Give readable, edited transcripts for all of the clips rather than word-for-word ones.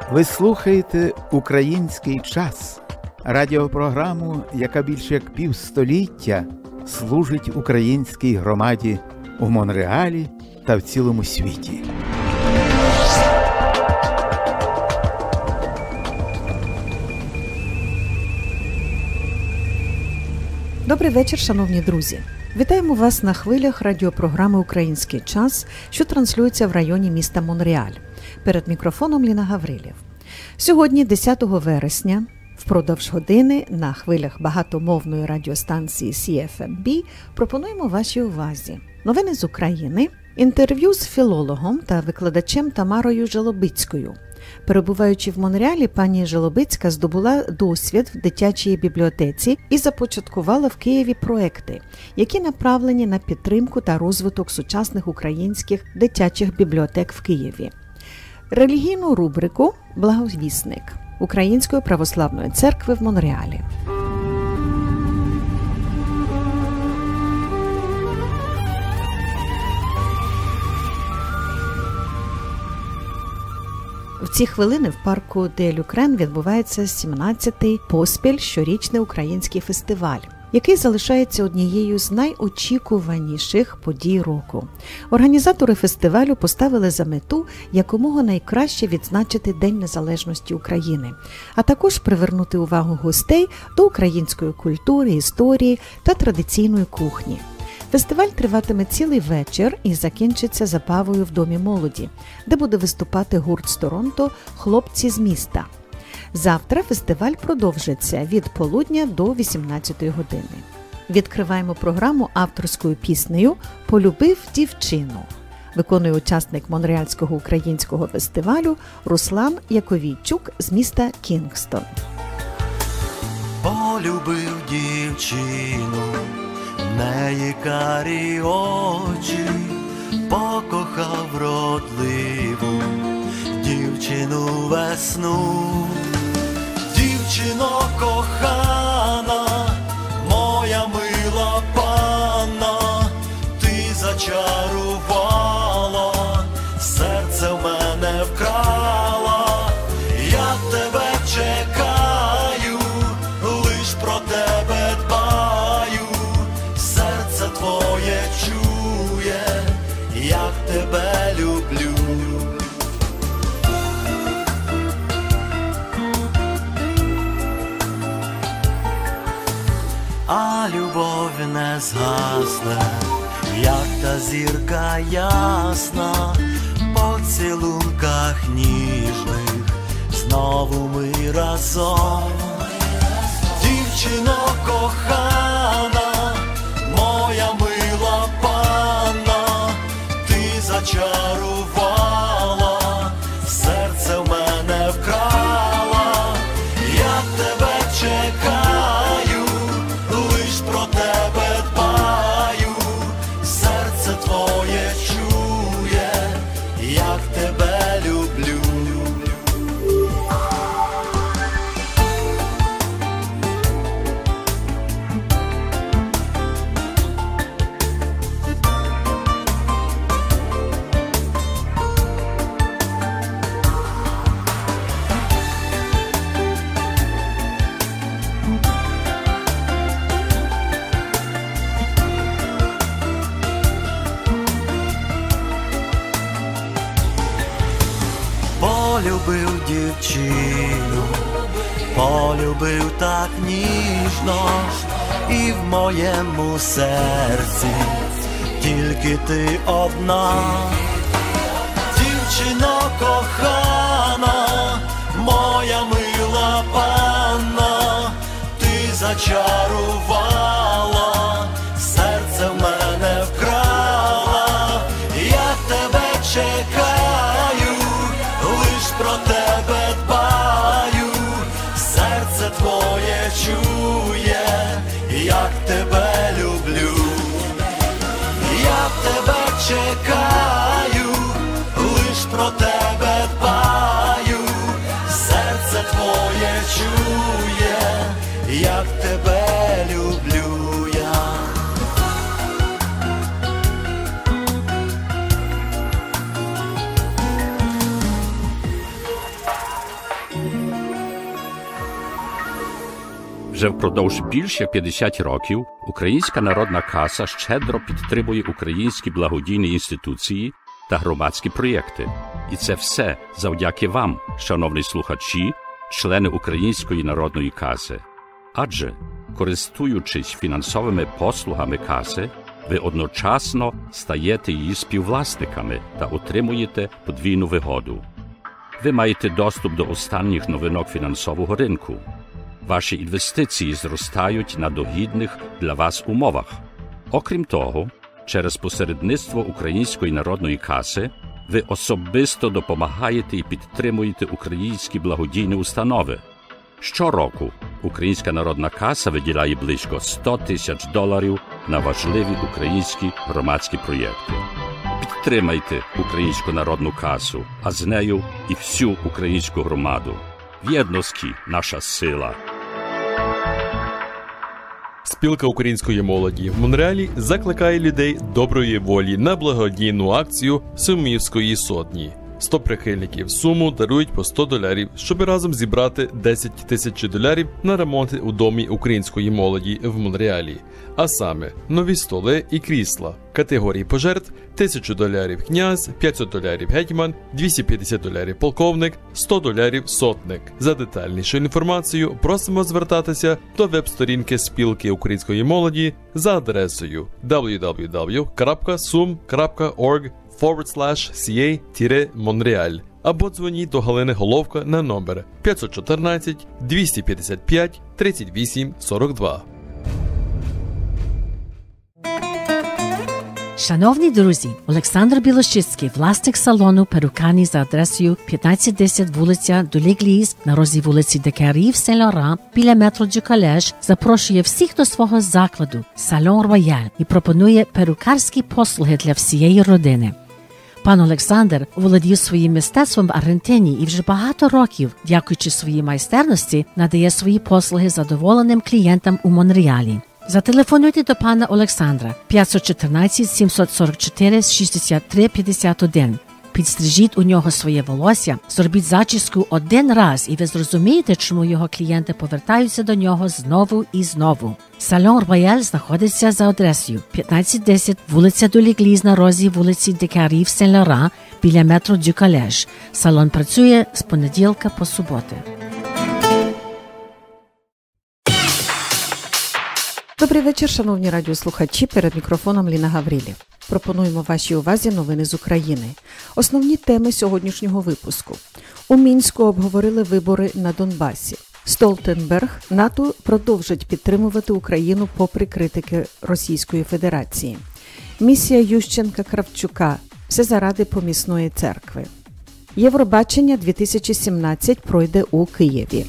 Ви слухаєте «Український час» – радіопрограму, яка більше як півстоліття служить українській громаді у Монреалі та в цілому світі. Добрий вечір, шановні друзі! Вітаємо вас на хвилях радіопрограми «Український час», що транслюється в районі міста Монреаль. Перед мікрофоном Ліна Гаврилів. Сьогодні, 10 вересня, впродовж години на хвилях багатомовної радіостанції CFMB пропонуємо вашій увазі новини з України, інтерв'ю з філологом та викладачем Тамарою Желобицькою. Перебуваючи в Монреалі, пані Желобицька здобула досвід в дитячій бібліотеці і започаткувала в Києві проекти, які направлені на підтримку та розвиток сучасних українських дитячих бібліотек в Києві. Релігійну рубрику «Благовісник» Української православної церкви в Монреалі. В ці хвилини в парку Де Люкрен відбувається 17-й поспіль щорічний український фестиваль, який залишається однією з найочікуваніших подій року. Організатори фестивалю поставили за мету якомога найкраще відзначити День Незалежності України, а також привернути увагу гостей до української культури, історії та традиційної кухні. Фестиваль триватиме цілий вечір і закінчиться забавою в Домі молоді, де буде виступати гурт з Торонто «Хлопці з міста». Завтра фестиваль продовжиться від полудня до 18-ї години. Відкриваємо програму авторською піснею «Полюбив дівчину». Виконує учасник Монреальського українського фестивалю Руслан Яковійчук з міста Кінгстон. Полюбив дівчину, в неї карі очі, покохав вродливу дівчину весну. Дівчино кохана, моя мила панна, ти зачарувала, серце в мене вкрала. Я тебе чекаю, лиш про тебе дбаю, серце твоє чує, як тебе люблю. А любов не згасне, як та зірка ясна, по цілунках ніжних знову ми разом. Дівчино кохана, моя мила панна, ти зачарувала, серце в мене вкрала. Я тебе чекаю, лиш про тебе дбаю, серце твоє чує, як тебе люблю. Полюбив дівчину, полюбив так ніжно, і в моєму серці тільки ти одна. Дівчино кохана, моя мила панна, ти зачарувала, серце в мене вкрала. Я тебе чекаю, лиш про тебе дбаю, серце твоє чує, як тебе люблю. Я тебе чекаю, лиш про тебе дбаю, серце твоє чує, як тебе люблю я. Вже впродовж більше як 50 років Українська народна каса щедро підтримує українські благодійні інституції та громадські проєкти. І це все завдяки вам, шановні слухачі, члени Української народної каси. Адже, користуючись фінансовими послугами каси, ви одночасно стаєте її співвласниками та отримуєте подвійну вигоду. Ви маєте доступ до останніх новинок фінансового ринку. Ваші інвестиції зростають на догідних для вас умовах. Окрім того, через посередництво Української народної каси ви особисто допомагаєте і підтримуєте українські благодійні установи. Щороку Українська народна каса виділяє близько $100,000 на важливі українські громадські проєкти. Підтримайте Українську народну касу, а з нею і всю українську громаду. В єдності наша сила. Спілка української молоді в Монреалі закликає людей доброї волі на благодійну акцію Сумівської сотні. 100 прихильників суму дарують по $100, щоб разом зібрати $10,000 на ремонти у домі української молоді в Монреалі. А саме, нові столи і крісла. Категорії пожертв $1,000 князь, $500 гетьман, $250 полковник, $100 сотник. За детальнішу інформацію просимо звертатися до веб-сторінки Спілки української молоді за адресою www.sum.org/ca-Montreal або дзвоніть до Галини Головка на номер 514 255 38 42. Шановні друзі, Олександр Білощицький, власник салону перукарні за адресою 1510 вулиця Долі-Гліз на розі вулиці Декарів Сен-Лоран біля метро Дю Колеж, запрошує всіх до свого закладу «Салон Рояль» і пропонує перукарські послуги для всієї родини. Пан Олександр володів своїм мистецтвом в Аргентині і вже багато років, дякуючи своїй майстерності, надає свої послуги задоволеним клієнтам у Монреалі. Зателефонуйте до пана Олександра 514 744 63 51. Підстрижіть у нього своє волосся, зробіть зачіску один раз, і ви зрозумієте, чому його клієнти повертаються до нього знову і знову. Салон Рояль знаходиться за адресою 1510 вулиця Долі-Гліз на розі вулиці Декарів Сен-Лоран біля метро Дю Колеж. Салон працює з понеділка по суботи. Добрий вечір, шановні радіослухачі. Перед мікрофоном Ліна Гаврилів. Пропонуємо вашій увазі новини з України. Основні теми сьогоднішнього випуску. У Мінську обговорили вибори на Донбасі. Столтенберг, НАТО продовжить підтримувати Україну попри критики Російської Федерації. Місія Ющенка-Кравчука. Все заради помісної церкви. Євробачення 2017 пройде у Києві.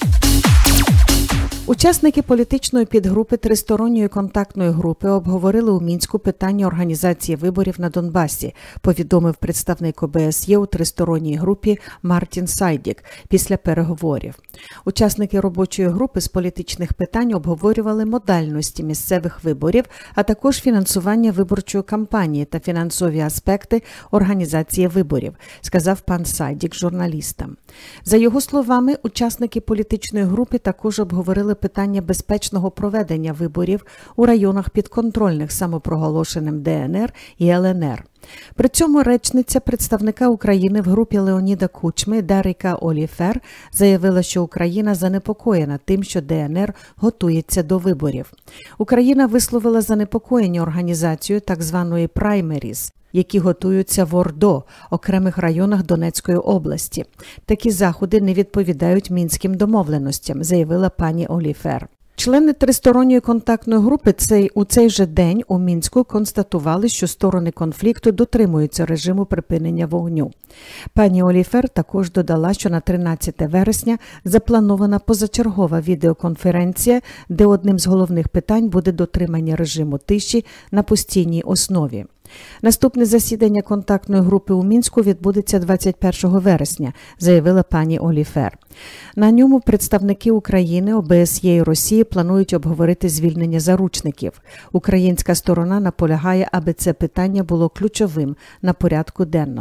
Учасники політичної підгрупи Тристоронньої контактної групи обговорили у Мінську питання організації виборів на Донбасі, повідомив представник ОБСЄ у тристоронній групі Мартін Сайдік після переговорів. Учасники робочої групи з політичних питань обговорювали модальності місцевих виборів, а також фінансування виборчої кампанії та фінансові аспекти організації виборів, сказав пан Сайдік журналістам. За його словами, учасники політичної групи також обговорили питання безпечного проведення виборів у районах підконтрольних самопроголошеним ДНР і ЛНР. При цьому речниця представника України в групі Леоніда Кучми Даріка Оліфер заявила, що Україна занепокоєна тим, що ДНР готується до виборів. Україна висловила занепокоєння організацією так званої праймеріз, які готуються в ОРДО, окремих районах Донецької області. Такі заходи не відповідають мінським домовленостям, заявила пані Оліфер. Члени Тристоронньої контактної групи у цей же день у Мінську констатували, що сторони конфлікту дотримуються режиму припинення вогню. Пані Оліфер також додала, що на 13 вересня запланована позачергова відеоконференція, де одним з головних питань буде дотримання режиму тиші на постійній основі. Наступне засідання контактної групи у Мінську відбудеться 21 вересня, заявила пані Оліфер. На ньому представники України, ОБСЄ і Росії планують обговорити звільнення заручників. Українська сторона наполягає, аби це питання було ключовим на порядку денному.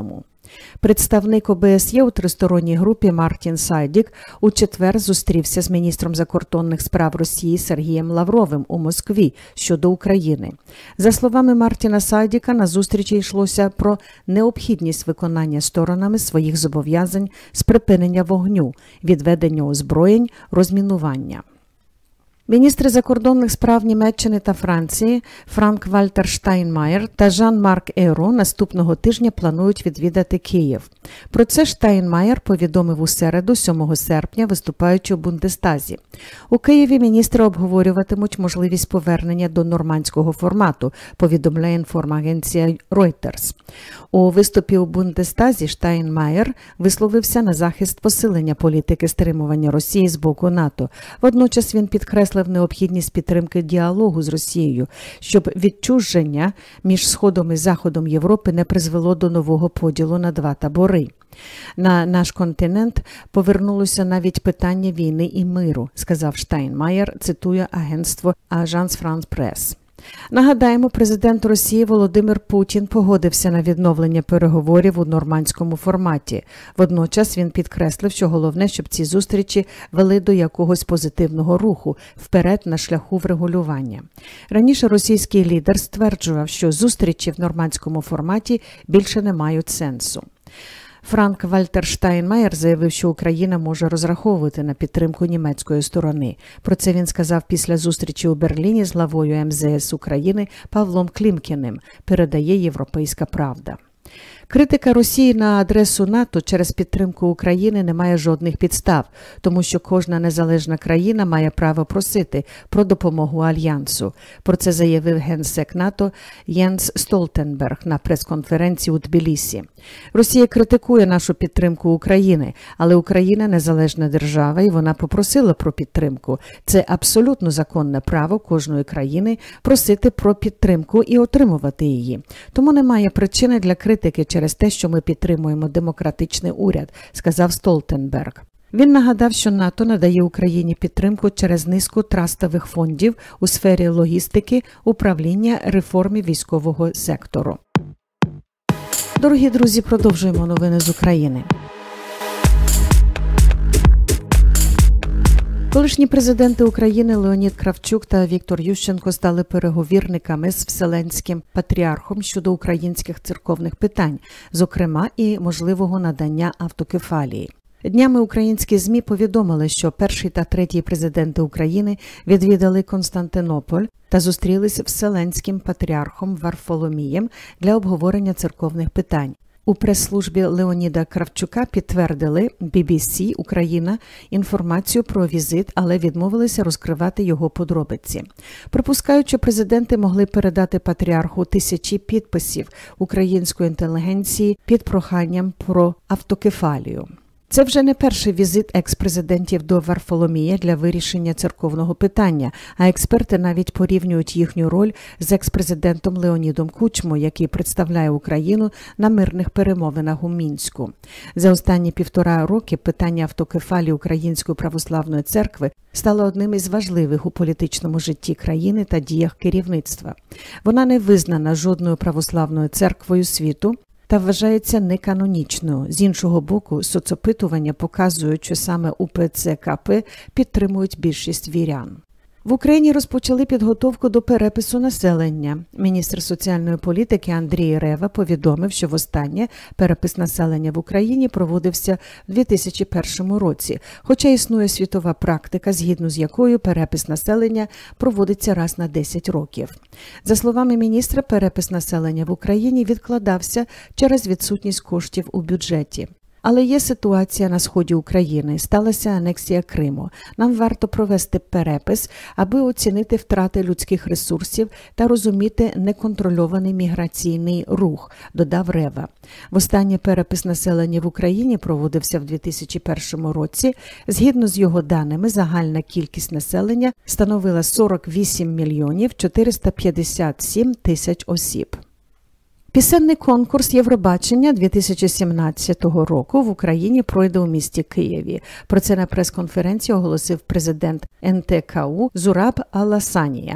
Представник ОБСЄ у тристоронній групі Мартін Сайдік у четвер зустрівся з міністром закордонних справ Росії Сергієм Лавровим у Москві щодо України. За словами Мартіна Сайдіка, на зустрічі йшлося про необхідність виконання сторонами своїх зобов'язань з припинення вогню, відведення озброєнь, розмінування. Міністри закордонних справ Німеччини та Франції Франк-Вальтер Штайнмаєр та Жан-Марк Ейро наступного тижня планують відвідати Київ. Про це Штайнмаєр повідомив у середу, 7 серпня, виступаючи у Бундестазі. У Києві міністри обговорюватимуть можливість повернення до нормандського формату, повідомляє інформагенція Reuters. У виступі у Бундестазі Штайнмаєр висловився на захист посилення політики стримування Росії з боку НАТО. Водночас він підкреслив необхідність підтримки діалогу з Росією, щоб відчуження між Сходом і Заходом Європи не призвело до нового поділу на два табори. На наш континент повернулося навіть питання війни і миру, сказав Штайнмаєр, цитує агентство Agence France-Presse. Нагадаємо, президент Росії Володимир Путін погодився на відновлення переговорів у нормандському форматі. Водночас він підкреслив, що головне, щоб ці зустрічі вели до якогось позитивного руху вперед на шляху врегулювання. Раніше російський лідер стверджував, що зустрічі в нормандському форматі більше не мають сенсу. Франк-Вальтер Штайнмаєр заявив, що Україна може розраховувати на підтримку німецької сторони. Про це він сказав після зустрічі у Берліні з главою МЗС України Павлом Клімкіним, передає «Європейська правда». Критика Росії на адресу НАТО через підтримку України не має жодних підстав, тому що кожна незалежна країна має право просити про допомогу Альянсу. Про це заявив генсек НАТО Єнс Столтенберг на прес-конференції у Тбілісі. Росія критикує нашу підтримку України, але Україна незалежна держава і вона попросила про підтримку. Це абсолютно законне право кожної країни просити про підтримку і отримувати її. Тому немає причини для критики через те, що ми підтримуємо демократичний уряд, сказав Столтенберг. Він нагадав, що НАТО надає Україні підтримку через низку трастових фондів у сфері логістики, управління, реформи військового сектору. Дорогі друзі, продовжуємо новини з України. Колишні президенти України Леонід Кравчук та Віктор Ющенко стали переговірниками з Вселенським патріархом щодо українських церковних питань, зокрема і можливого надання автокефалії. Днями українські ЗМІ повідомили, що перший та третій президенти України відвідали Константинополь та зустрілись з Вселенським патріархом Варфоломієм для обговорення церковних питань. У прес-службі Леоніда Кравчука підтвердили BBC Україна інформацію про візит, але відмовилися розкривати його подробиці. Припускаючи, президенти могли передати патріарху тисячі підписів української інтелігенції під проханням про автокефалію. Це вже не перший візит екс-президентів до Варфоломія для вирішення церковного питання, а експерти навіть порівнюють їхню роль з екс-президентом Леонідом Кучмою, який представляє Україну на мирних перемовинах у Мінську. За останні 1,5 роки питання автокефалії Української православної церкви стало одним із важливих у політичному житті країни та діях керівництва. Вона не визнана жодною православною церквою світу та вважається неканонічною. З іншого боку, соцопитування показують, що саме УПЦ КП підтримують більшість вірян. В Україні розпочали підготовку до перепису населення. Міністр соціальної політики Андрій Рева повідомив, що востаннє перепис населення в Україні проводився в 2001 році, хоча існує світова практика, згідно з якою перепис населення проводиться раз на 10 років. За словами міністра, перепис населення в Україні відкладався через відсутність коштів у бюджеті. Але є ситуація на сході України, сталася анексія Криму. Нам варто провести перепис, аби оцінити втрати людських ресурсів та розуміти неконтрольований міграційний рух, додав Рева. Востаннє перепис населення в Україні проводився в 2001 році. Згідно з його даними, загальна кількість населення становила 48 мільйонів 457 тисяч осіб. Пісенний конкурс Євробачення 2017 року в Україні пройде у місті Києві. Про це на прес-конференції оголосив президент НТКУ Зураб Алласанія.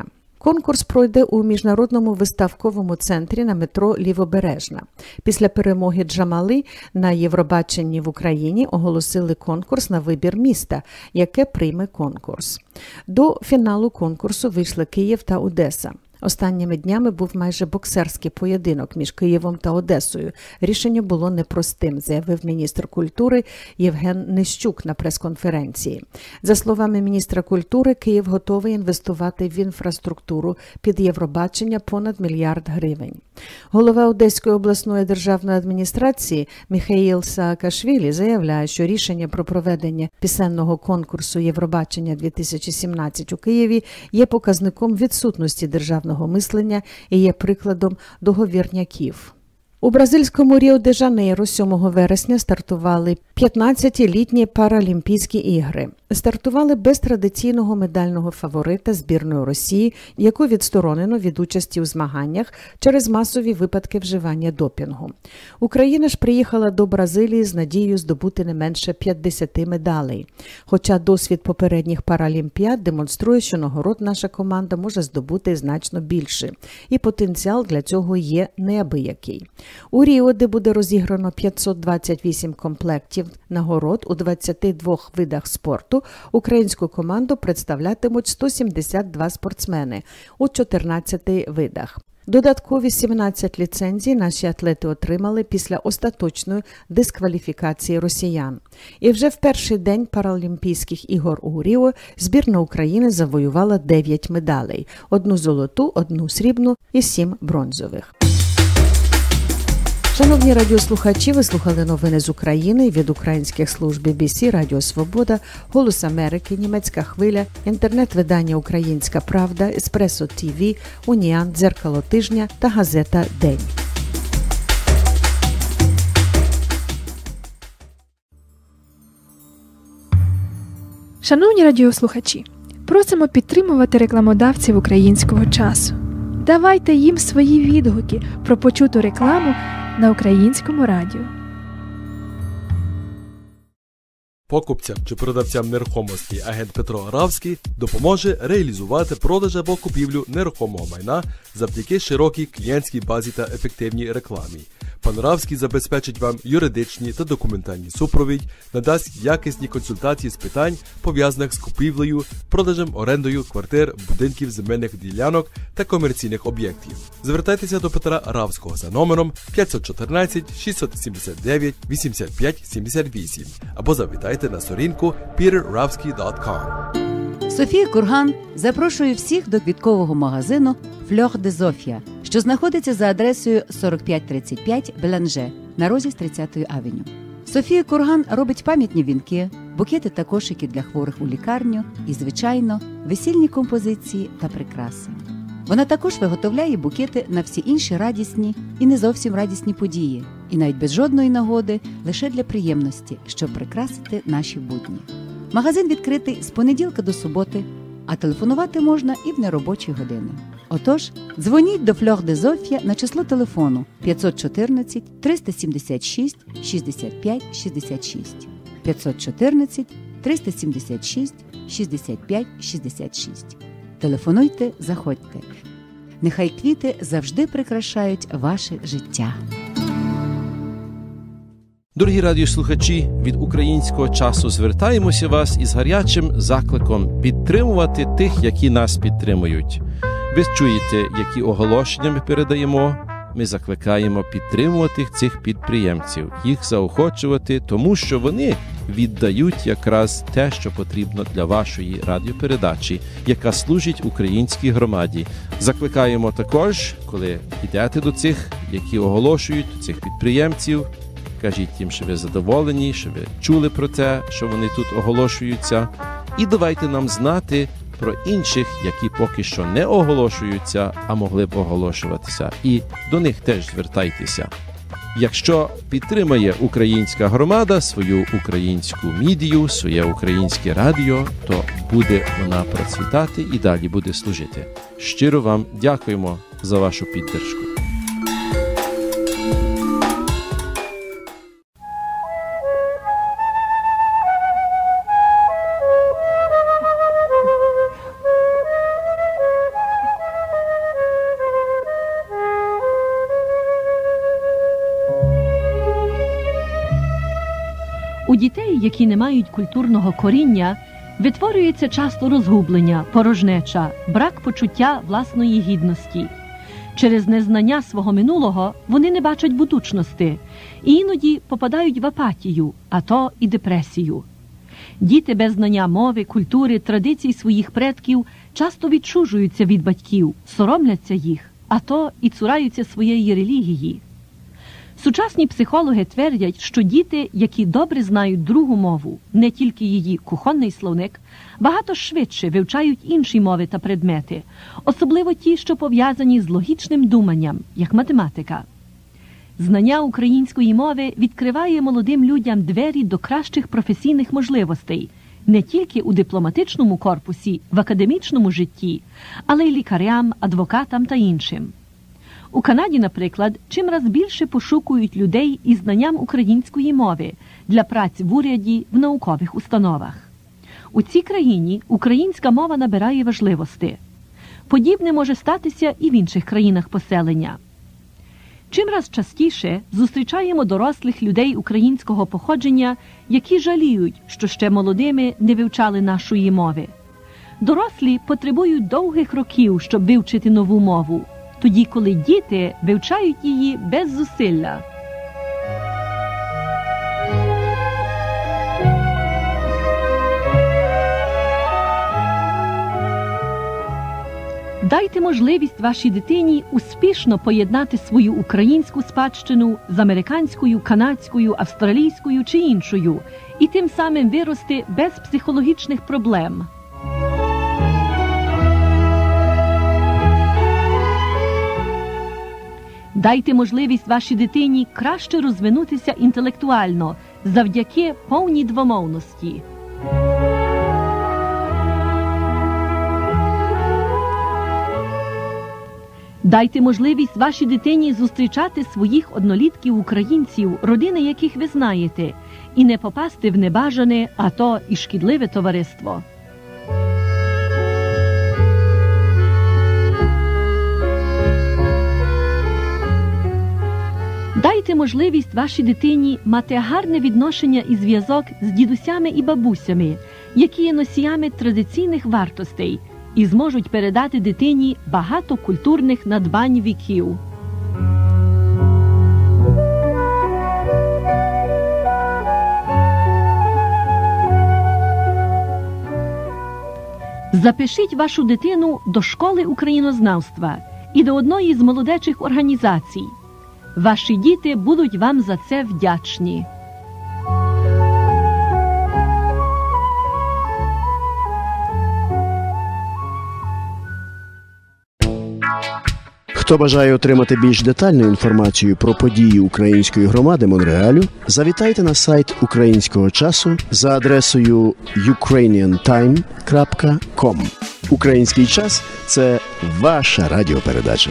Конкурс пройде у Міжнародному виставковому центрі на метро Лівобережна. Після перемоги Джамали на Євробаченні в Україні оголосили конкурс на вибір міста, яке прийме конкурс. До фіналу конкурсу вийшли Київ та Одеса. Останніми днями був майже боксерський поєдинок між Києвом та Одесою. Рішення було непростим, заявив міністр культури Євген Нищук на прес-конференції. За словами міністра культури, Київ готовий інвестувати в інфраструктуру під Євробачення понад 1 мільярд гривень. Голова Одеської обласної державної адміністрації Міхаїл Саакашвілі заявляє, що рішення про проведення пісенного конкурсу Євробачення 2017 у Києві є показником відсутності державного мислення і є прикладом договірняків. У бразильському Ріо-де-Жанейро 7 вересня стартували 15-літні Паралімпійські ігри. Стартували без традиційного медального фаворита збірної Росії, яку відсторонено від участі у змаганнях через масові випадки вживання допінгу. Україна ж приїхала до Бразилії з надією здобути не менше 50 медалей. Хоча досвід попередніх Паралімпіад демонструє, що нагород наша команда може здобути значно більше. І потенціал для цього є неабиякий. У Ріо, де буде розіграно 528 комплектів нагород у 22 видах спорту, українську команду представлятимуть 172 спортсмени у 14 видах. Додаткові 17 ліцензій наші атлети отримали після остаточної дискваліфікації росіян. І вже в перший день Паралімпійських ігор у Ріо збірна України завоювала 9 медалей – 1 золоту, 1 срібну і 7 бронзових. Шановні радіослухачі, ви слухали новини з України від українських служб BBC, Радіо Свобода, Голос Америки, Німецька хвиля, інтернет-видання «Українська правда», Еспресо ТВ, Уніан, Дзеркало тижня та газета «День». Шановні радіослухачі, просимо підтримувати рекламодавців українського часу. Давайте їм свої відгуки про почуту рекламу на українському радіо. Покупцям чи продавцям нерухомості агент Петро Равський допоможе реалізувати продаж або купівлю нерухомого майна завдяки широкій клієнтській базі та ефективній рекламі. Пан Равський забезпечить вам юридичні та документальні супровід, надасть якісні консультації з питань, пов'язаних з купівлею, продажем, орендою квартир, будинків, земельних ділянок та комерційних об'єктів. Звертайтеся до Петра Равського за номером 514 679 85 78 або завітайте на сторінку peterravsky.com. Софія Курган запрошує всіх до квіткового магазину Fleur de Zofia, що знаходиться за адресою 4535 Беланже на розі з 30-ї авеню. Софія Курган робить пам'ятні вінки, букети та кошики для хворих у лікарню і, звичайно, весільні композиції та прикраси. Вона також виготовляє букети на всі інші радісні і не зовсім радісні події, і навіть без жодної нагоди, лише для приємності, щоб прикрасити наші будні. Магазин відкритий з понеділка до суботи, а телефонувати можна і в неробочі години. Отож, дзвоніть до Fleur de Zofia на число телефону 514 376 65 66. 514 376 65 66. Телефонуйте, заходьте. Нехай квіти завжди прикрашають ваше життя. Дорогі радіослухачі, від українського часу звертаємося вас із гарячим закликом підтримувати тих, які нас підтримують. Ви чуєте, які оголошення ми передаємо. Ми закликаємо підтримувати цих підприємців, їх заохочувати, тому що вони віддають якраз те, що потрібно для вашої радіопередачі, яка служить українській громаді. Закликаємо також, коли йдете до цих, які оголошують, цих підприємців, кажіть їм, що ви задоволені, що ви чули про те, що вони тут оголошуються. І давайте нам знати про інших, які поки що не оголошуються, а могли б оголошуватися. І до них теж звертайтеся. Якщо підтримає українська громада свою українську мідію, своє українське радіо, то буде вона процвітати і далі буде служити. Щиро вам дякуємо за вашу підтримку. У дітей, які не мають культурного коріння, витворюється часто розгублення, порожнеча, брак почуття власної гідності. Через незнання свого минулого вони не бачать будучності і іноді попадають в апатію, а то і депресію. Діти без знання мови, культури, традицій своїх предків часто відчужуються від батьків, соромляться їх, а то і цураються своєї релігії. Сучасні психологи твердять, що діти, які добре знають другу мову, не тільки її кухонний словник, багато швидше вивчають інші мови та предмети, особливо ті, що пов'язані з логічним думанням, як математика. Знання української мови відкриває молодим людям двері до кращих професійних можливостей, не тільки у дипломатичному корпусі, в академічному житті, але й лікарям, адвокатам та іншим. У Канаді, наприклад, чимраз більше пошукують людей із знанням української мови для праць в уряді, в наукових установах. У цій країні українська мова набирає важливості. Подібне може статися і в інших країнах поселення. Чимраз частіше зустрічаємо дорослих людей українського походження, які жаліють, що ще молодими не вивчали нашої мови. Дорослі потребують довгих років, щоб вивчити нову мову, тоді, коли діти вивчають її без зусилля. Дайте можливість вашій дитині успішно поєднати свою українську спадщину з американською, канадською, австралійською чи іншою, і тим самим вирости без психологічних проблем. Дайте можливість вашій дитині краще розвинутися інтелектуально завдяки повній двомовності. Дайте можливість вашій дитині зустрічати своїх однолітків-українців, родини яких ви знаєте, і не попасти в небажане, а то і шкідливе товариство. Дайте можливість вашій дитині мати гарне відношення і зв'язок з дідусями і бабусями, які є носіями традиційних вартостей і зможуть передати дитині багато культурних надбань віків. Запишіть вашу дитину до школи українознавства і до одної з молодечих організацій. Ваші діти будуть вам за це вдячні. Хто бажає отримати більш детальну інформацію про події української громади Монреалю, завітайте на сайт Українського часу за адресою ukrainiantime.com. Український час – це ваша радіопередача.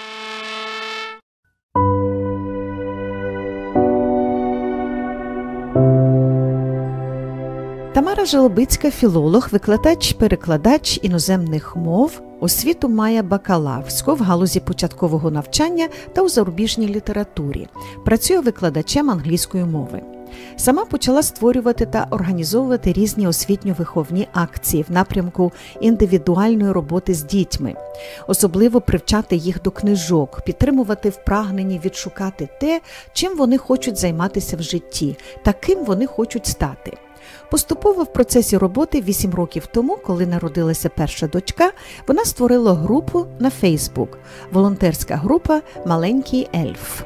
Тамара Желобицька – філолог, викладач, перекладач іноземних мов, освіту має бакалаврську в галузі початкового навчання та у зарубіжній літературі. Працює викладачем англійської мови. Сама почала створювати та організовувати різні освітньо-виховні акції в напрямку індивідуальної роботи з дітьми, особливо привчати їх до книжок, підтримувати в прагненні відшукати те, чим вони хочуть займатися в житті та ким вони хочуть стати. Поступово в процесі роботи 8 років тому, коли народилася перша дочка, вона створила групу на Facebook – волонтерська група «Маленький ельф».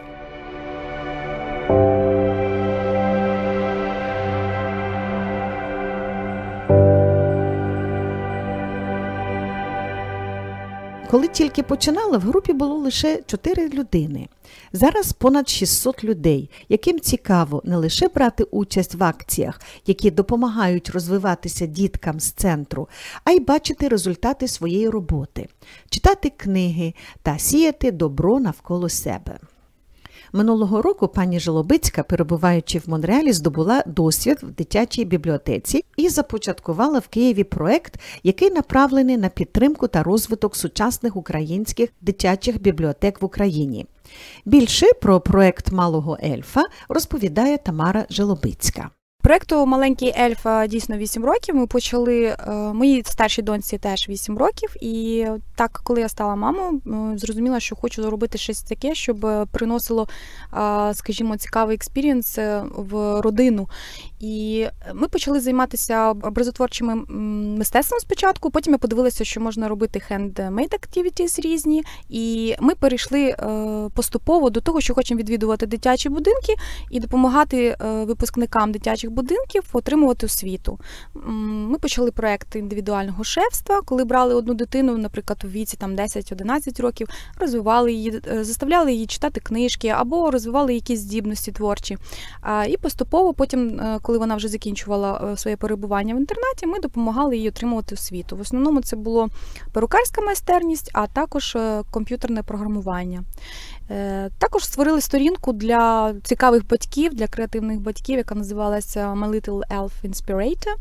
Коли тільки починала, в групі було лише 4 людини. Зараз понад 600 людей, яким цікаво не лише брати участь в акціях, які допомагають розвиватися діткам з центру, а й бачити результати своєї роботи, читати книги та сіяти добро навколо себе. Минулого року пані Желобицька, перебуваючи в Монреалі, здобула досвід в дитячій бібліотеці і започаткувала в Києві проект, який направлений на підтримку та розвиток сучасних українських дитячих бібліотек в Україні. Більше про проект «Малого ельфа» розповідає Тамара Желобицька. Проєкту «Маленький ельф» дійсно 8 років. Ми почали, моїй старшій доньці теж 8 років. І так, коли я стала мамою, зрозуміла, що хочу зробити щось таке, щоб приносило, скажімо, цікавий експірієнс в родину. І ми почали займатися образотворчими мистецтвом спочатку, потім я подивилася, що можна робити handmade activities різні, і ми перейшли поступово до того, що хочемо відвідувати дитячі будинки і допомагати випускникам дитячих будинків отримувати освіту. Ми почали проєкт індивідуального шефства, коли брали одну дитину, наприклад, у віці 10-11 років, розвивали її, заставляли її читати книжки або розвивали якісь здібності творчі. І поступово потім, коли вона вже закінчувала своє перебування в інтернаті, ми допомагали їй отримувати освіту. В основному це було перукарська майстерність, а також комп'ютерне програмування. Також створили сторінку для цікавих батьків, для креативних батьків, яка називалася My Little Elf Inspirator.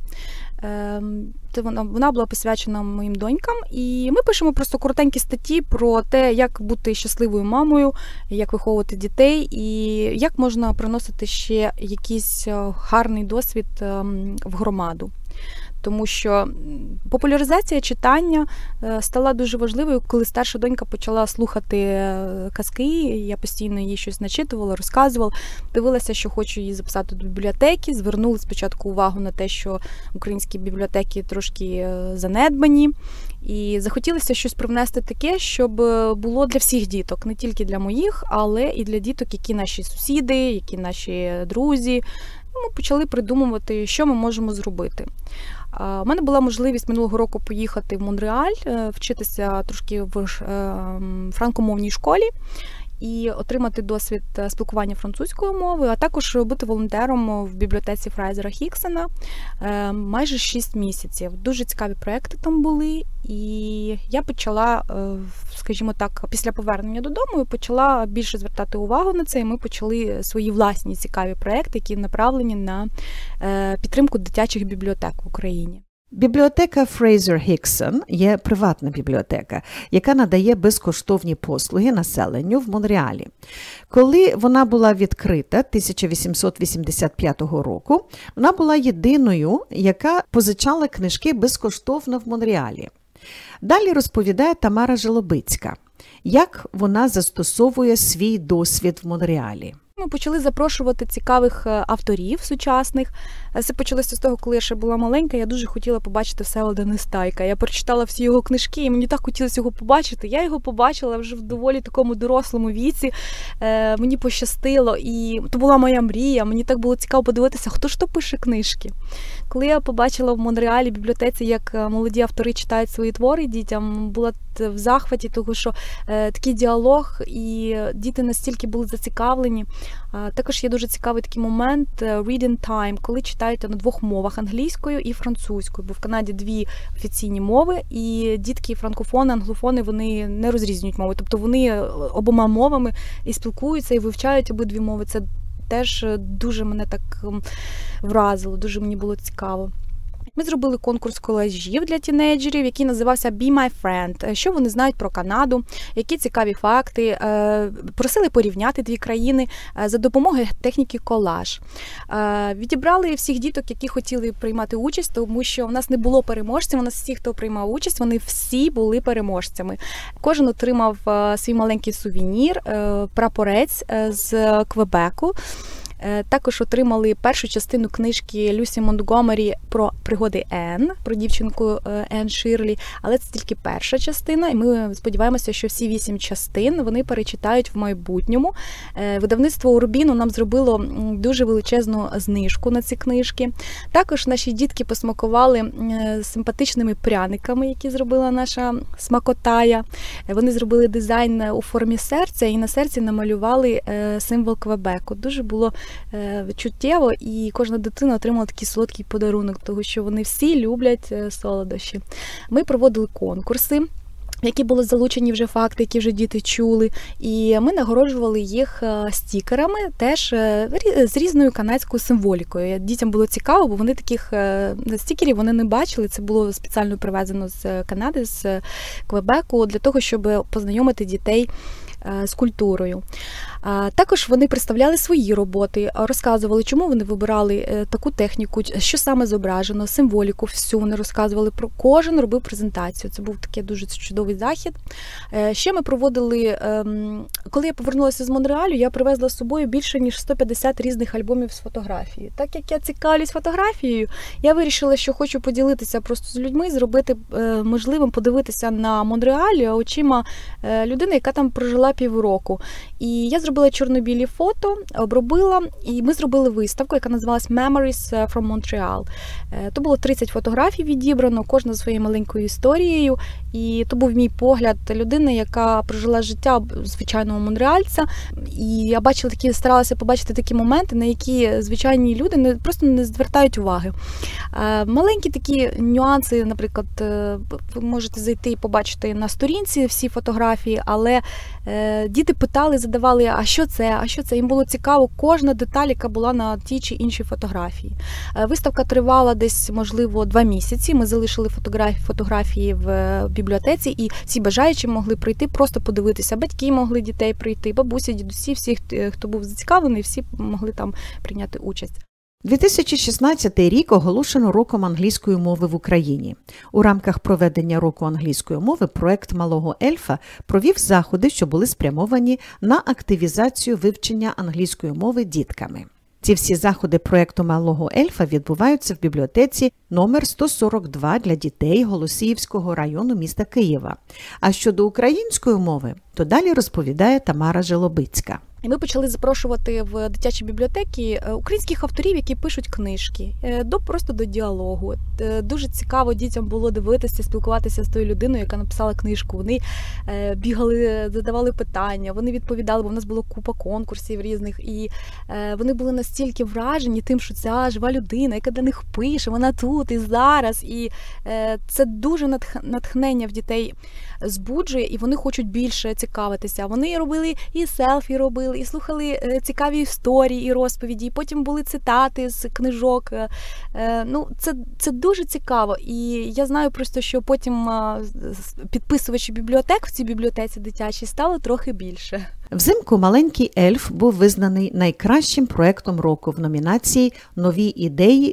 Вона була присвячена моїм донькам, і ми пишемо просто коротенькі статті про те, як бути щасливою мамою, як виховувати дітей і як можна приносити ще якийсь гарний досвід в громаду. Тому що популяризація читання стала дуже важливою, коли старша донька почала слухати казки, я постійно їй щось начитувала, розказувала, дивилася, що хочу її записати до бібліотеки, звернули спочатку увагу на те, що українські бібліотеки трошки занедбані, і захотілося щось привнести таке, щоб було для всіх діток, не тільки для моїх, але і для діток, які наші сусіди, які наші друзі. Ми почали придумувати, що ми можемо зробити. У мене була можливість минулого року поїхати в Монреаль, вчитися трошки в франкомовній школі і отримати досвід спілкування французькою мовою, а також бути волонтером в бібліотеці Фрайзера Хіксена майже 6 місяців. Дуже цікаві проекти там були, і я почала, скажімо так, після повернення додому, почала більше звертати увагу на це, і ми почали свої власні цікаві проекти, які направлені на підтримку дитячих бібліотек в Україні. Бібліотека Фрейзер Хіксон є приватна бібліотека, яка надає безкоштовні послуги населенню в Монреалі. Коли вона була відкрита 1885 року, вона була єдиною, яка позичала книжки безкоштовно в Монреалі. Далі розповідає Тамара Желобицька, як вона застосовує свій досвід в Монреалі. Ми почали запрошувати цікавих авторів сучасних. Це почалося з того, коли я ще була маленька, я дуже хотіла побачити Всеволода Нестайка. Я прочитала всі його книжки, і мені так хотілося його побачити. Я його побачила вже в доволі такому дорослому віці. Мені пощастило, і то була моя мрія. Мені так було цікаво подивитися, хто ж то пише книжки. Коли я побачила в Монреалі бібліотеці, як молоді автори читають свої твори дітям, була в захваті, тому що такий діалог, і діти настільки були зацікавлені. Також є дуже цікавий такий момент reading time, коли читають на двох мовах, англійською і французькою, бо в Канаді дві офіційні мови, і дітки франкофони, англофони, вони не розрізнюють мови, тобто вони обома мовами і спілкуються, і вивчають обидві мови. Це теж дуже мене так вразило, дуже мені було цікаво. Ми зробили конкурс колажів для тінейджерів, який називався Be My Friend. Що вони знають про Канаду, які цікаві факти. Просили порівняти дві країни за допомогою техніки колаж. Відібрали всіх діток, які хотіли приймати участь, тому що в нас не було переможців, у нас всі, хто приймав участь, вони всі були переможцями. Кожен отримав свій маленький сувенір, прапорець з Квебеку. Також отримали першу частину книжки Люсі Монтгомері про пригоди Енн, про дівчинку Енн Ширлі, але це тільки перша частина, і ми сподіваємося, що всі 8 частин вони перечитають в майбутньому. Видавництво Урбіно нам зробило дуже величезну знижку на ці книжки. Також наші дітки посмакували симпатичними пряниками, які зробила наша смакотая. Вони зробили дизайн у формі серця і на серці намалювали символ Квебеку. Дуже було чуттєво, і кожна дитина отримала такий солодкий подарунок, тому що вони всі люблять солодощі. Ми проводили конкурси, в які були залучені вже факти, які вже діти чули, і ми нагороджували їх стікерами, теж з різною канадською символікою. Дітям було цікаво, бо вони таких стікерів вони не бачили, це було спеціально привезено з Канади, з Квебеку, для того, щоб познайомити дітей з культурою. Також вони представляли свої роботи, розказували, чому вони вибирали таку техніку, що саме зображено, символіку всю вони розказували, про кожен робив презентацію. Це був такий дуже чудовий захід. Ще ми проводили, коли я повернулася з Монреалю, я привезла з собою більше, ніж 150 різних альбомів з фотографії. Так як я цікавлюсь фотографією, я вирішила, що хочу поділитися просто з людьми, зробити можливим подивитися на Монреаль очима людини, яка там прожила півроку. І я зробила чорно-білі фото, обробила, і ми зробили виставку, яка називалась Memories from Montreal. То було 30 фотографій відібрано, кожна зі своєю маленькою історією. І то був мій погляд людини, яка прожила життя звичайного монреальця. І я старалася побачити такі моменти, на які звичайні люди просто не звертають уваги. Маленькі такі нюанси, наприклад, ви можете зайти і побачити на сторінці всі фотографії, але діти питали, задавали, а що це? Їм було цікаво кожна деталь, яка була на тій чи іншій фотографії. Виставка тривала десь, можливо, 2 місяці. Ми залишили фотографії в бібліотеці, і всі бажаючі могли прийти, просто подивитися. Батьки могли дітей прийти, бабусі, дідусі, всі, хто був зацікавлений, всі могли там прийняти участь. 2016 рік оголошено роком англійської мови в Україні. У рамках проведення року англійської мови проект «Малого ельфа» провів заходи, що були спрямовані на активізацію вивчення англійської мови дітками. Ці всі заходи проекту «Малого ельфа» відбуваються в бібліотеці номер 142 для дітей Голосіївського району міста Києва. А щодо української мови, то далі розповідає Тамара Желобицька. І ми почали запрошувати в дитячі бібліотеки українських авторів, які пишуть книжки, просто до діалогу. Дуже цікаво дітям було дивитися, спілкуватися з тою людиною, яка написала книжку. Вони бігали, задавали питання, вони відповідали, бо в нас було купа конкурсів різних. І вони були настільки вражені тим, що ця жива людина, яка для них пише, вона тут і зараз. І це дуже натхнення в дітей збуджує, і вони хочуть більше цікавитися. Вони робили і селфі робили, і слухали цікаві історії і розповіді, і потім були цитати з книжок. Це дуже цікаво. І я знаю просто, що потім підписувачів бібліотек в цій бібліотеці дитячій стало трохи більше. Взимку «Маленький ельф» був визнаний найкращим проектом року в номінації «Нові ідеї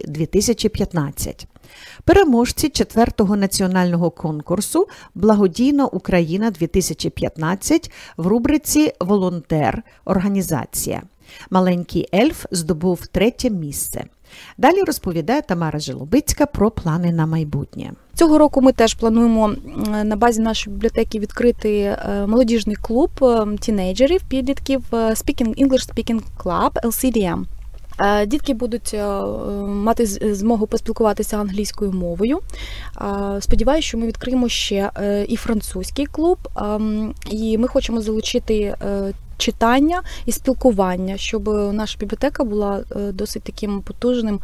2015». Переможці 4-го національного конкурсу «Благодійна Україна-2015» в рубриці «Волонтер. Організація». «Маленький ельф» здобув 3-те місце. Далі розповідає Тамара Желобицька про плани на майбутнє. Цього року ми теж плануємо на базі нашої бібліотеки відкрити молодіжний клуб тінейджерів, підлітків English Speaking Club LCDM. Дітки будуть мати змогу поспілкуватися англійською мовою. Сподіваюся, що ми відкриємо ще і французький клуб, і ми хочемо залучити читання і спілкування, щоб наша бібліотека була досить таким потужним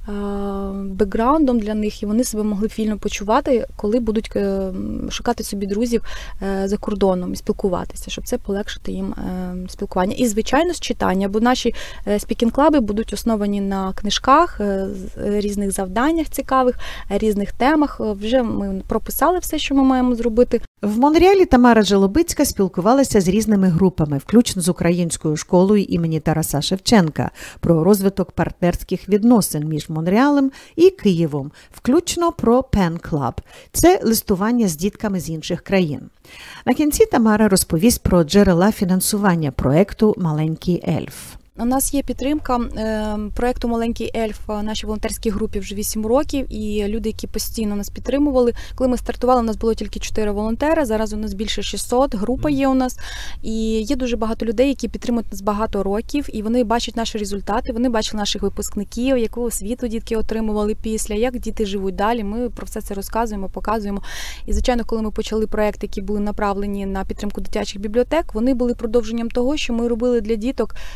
бекграундом для них, і вони себе могли вільно почувати, коли будуть шукати собі друзів за кордоном і спілкуватися, щоб це полегшити їм спілкування. І, звичайно, з читання, бо наші спікінг-клаби будуть основані на книжках, різних завданнях цікавих, різних темах. Вже ми прописали все, що ми маємо зробити. В Монреалі Тамара Желобицька спілкувалася з різними групами, включно з українською школою імені Тараса Шевченка, про розвиток партнерських відносин між Монреалем і Києвом, включно про Pen Club. Це листування з дітками з інших країн. На кінці Тамара розповість про джерела фінансування проекту «Маленький ельф». У нас є підтримка проєкту «Маленький ельф» в нашій волонтерській групі вже 8 років, і люди, які постійно нас підтримували. Коли ми стартували, у нас було тільки 4 волонтери, зараз у нас більше 600, група є у нас. І є дуже багато людей, які підтримують нас багато років, і вони бачать наші результати, вони бачили наших випускників, яку освіту дітки отримували після, як діти живуть далі. Ми про все це розказуємо, показуємо. І, звичайно, коли ми почали проєкти, які були направлені на підтримку дитячих бібліотек, вони були продовженням того, що ми робили для діток,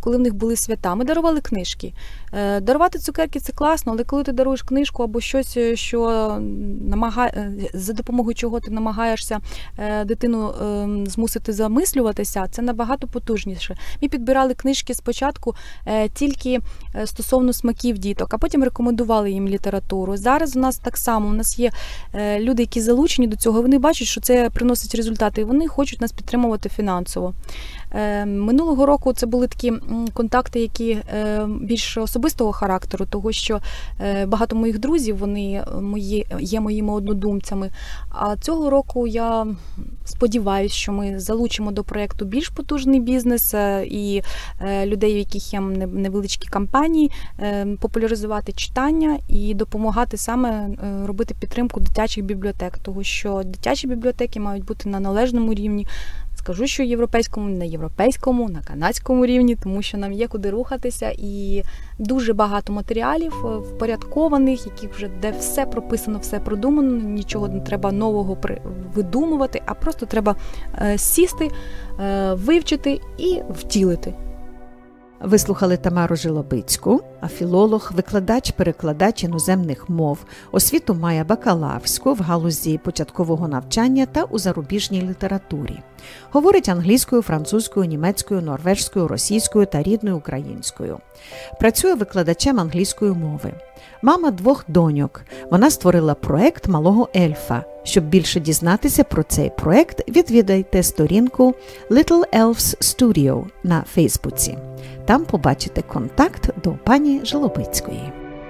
коли в них були свята, ми дарували книжки. Дарувати цукерки – це класно, але коли ти даруєш книжку або щось, що за допомогою чого ти намагаєшся дитину змусити замислюватися, це набагато потужніше. Ми підбирали книжки спочатку тільки стосовно смаків діток, а потім рекомендували їм літературу. Зараз у нас так само, у нас є люди, які залучені до цього, вони бачать, що це приносить результати, і вони хочуть нас підтримувати фінансово. Минулого року це були такі контакти, які більш особистого характеру, того, що багато моїх друзів, вони є моїми однодумцями. А цього року я сподіваюся, що ми залучимо до проєкту більш потужний бізнес і людей, у яких є невеличкі кампанії, популяризувати читання і допомагати саме робити підтримку дитячих бібліотек, тому що дитячі бібліотеки мають бути на належному рівні. Скажу, що європейському, на європейському, на канадському рівні, тому що нам є куди рухатися, і дуже багато матеріалів впорядкованих, де все прописано, все продумано, нічого не треба нового видумувати, а просто треба сісти, вивчити і втілити. Ви слухали Тамару Жилобицьку, філолог, викладач, перекладач іноземних мов, освіту має бакалаврську в галузі початкового навчання та у зарубіжній літературі. Говорить англійською, французькою, німецькою, норвежською, російською та рідною українською. Працює викладачем англійської мови. Мама 2 доньок. Вона створила проект «Малого ельфа». Щоб більше дізнатися про цей проект, відвідайте сторінку Little Elves Studio на Фейсбуці. Там побачите контакт до пані Жилобицької.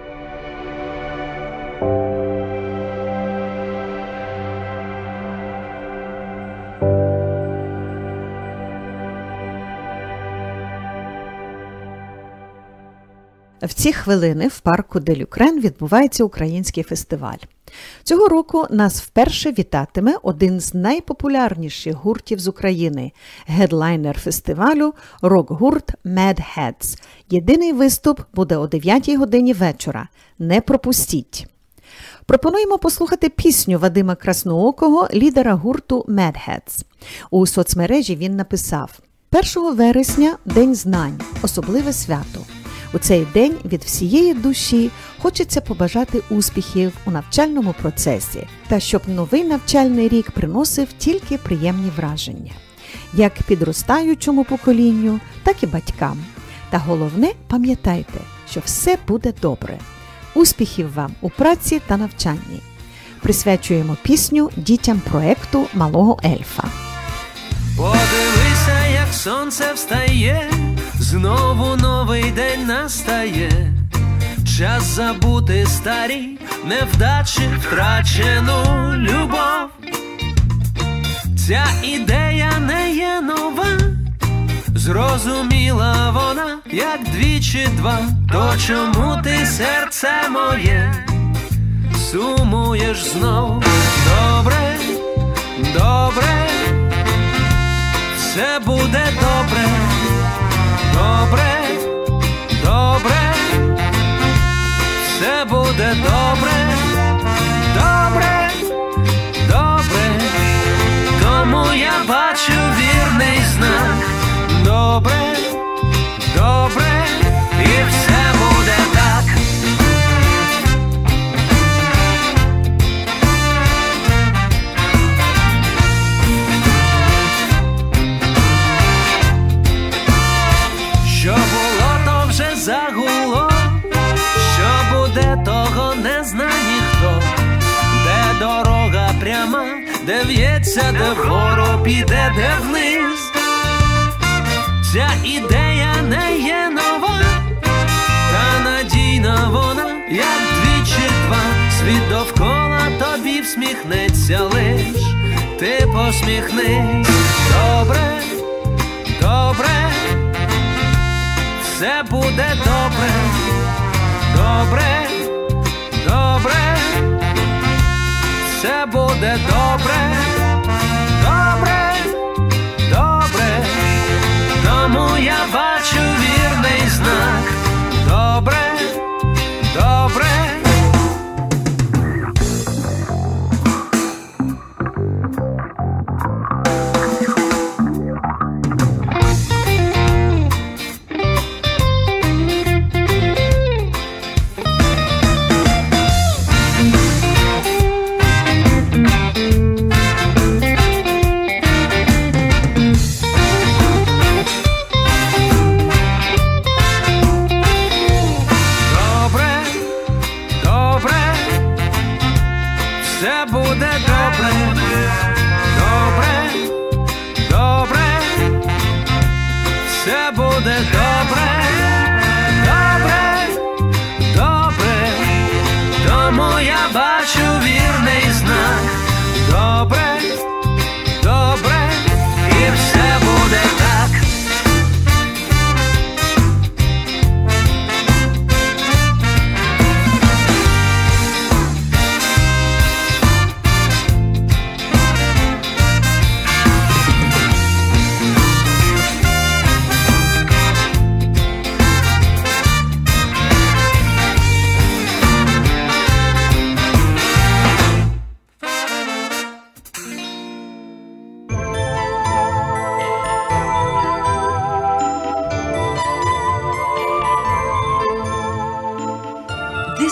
В ці хвилини в парку Де Люкрен відбувається український фестиваль. Цього року нас вперше вітатиме один з найпопулярніших гуртів з України – гедлайнер фестивалю рок-гурт Mad Heads. Єдиний виступ буде о 9 годині вечора. Не пропустіть! Пропонуємо послухати пісню Вадима Красноокого, лідера гурту Mad Heads. У соцмережі він написав: «1 вересня – День знань, особливе свято. У цей день від всієї душі хочеться побажати успіхів у навчальному процесі та щоб новий навчальний рік приносив тільки приємні враження. Як підростаючому поколінню, так і батькам. Та головне, пам'ятайте, що все буде добре. Успіхів вам у праці та навчанні». Присвячуємо пісню дітям проекту «Малого ельфа». Подивися, як сонце встає, знову новий день настає. Час забути старі невдачі, втрачену любов. Ця ідея не є нова, зрозуміла вона, як 2 чи 2. То чому ти, серце моє, сумуєш знов? Добре, добре, все буде добре, добре, добре, все буде добре, добре, добре, тому я бачу вірний знак. Добре, добре, і все буде так. Що було, то вже загуло, що буде, того не зна ніхто. Де дорога пряма, де в'ється, де вгору піде, де вниз. Ця ідея не є нова, та надійна вона, як 2 чи 2. Світ довкола тобі всміхнеться лиш, ти посміхнись. Добре, добре, все буде добре, добре, добре, все буде добре, добре, добре, тому я бачу вірний знак. Добре, добре.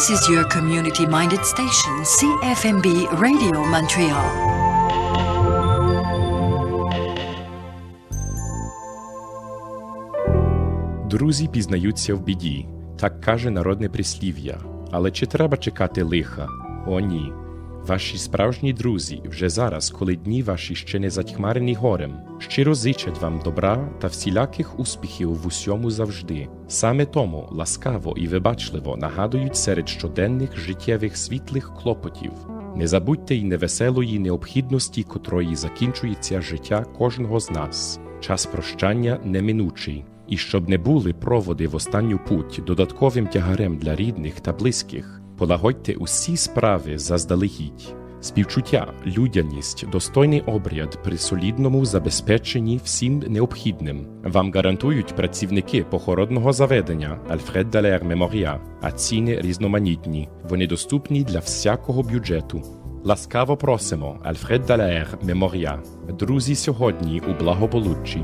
This is your community-minded station, CFMB Radio Montreal. Друзі пізнаються в біді, так каже народне прислів'я. Але чи треба чекати лиха? О, ні. Ваші справжні друзі вже зараз, коли дні ваші ще не затьмарені горем, щиро зичать вам добра та всіляких успіхів в усьому завжди. Саме тому ласкаво і вибачливо нагадують серед щоденних життєвих світлих клопотів. Не забудьте й невеселої необхідності, котрої закінчується життя кожного з нас. Час прощання неминучий. І щоб не були проводи в останню путь додатковим тягарем для рідних та близьких, полагодьте усі справи заздалегідь. Співчуття, людяність, достойний обряд при солідному забезпеченні всім необхідним вам гарантують працівники похоронного заведення Альфред Далер Меморіа, а ціни різноманітні, вони доступні для всякого бюджету. Ласкаво просимо Альфред Далер Меморіа. Друзі сьогодні у благополуччі.